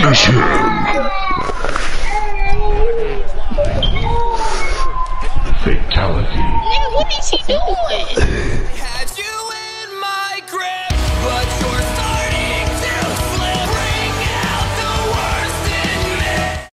Finish him! Fatality. Nigga, what is he doing?